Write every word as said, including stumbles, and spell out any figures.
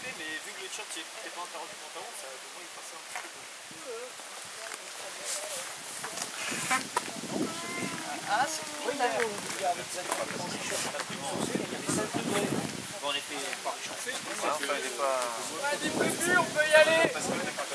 chauffer, mais vu que le shot n'était pas interrompu le pantalon, ça au moins il passait un petit peu. Ah, c'est cool. Oui, on était pas réchauffé. Ouais, enfin, il est pas... Ouais, des prévenus, on peut y aller.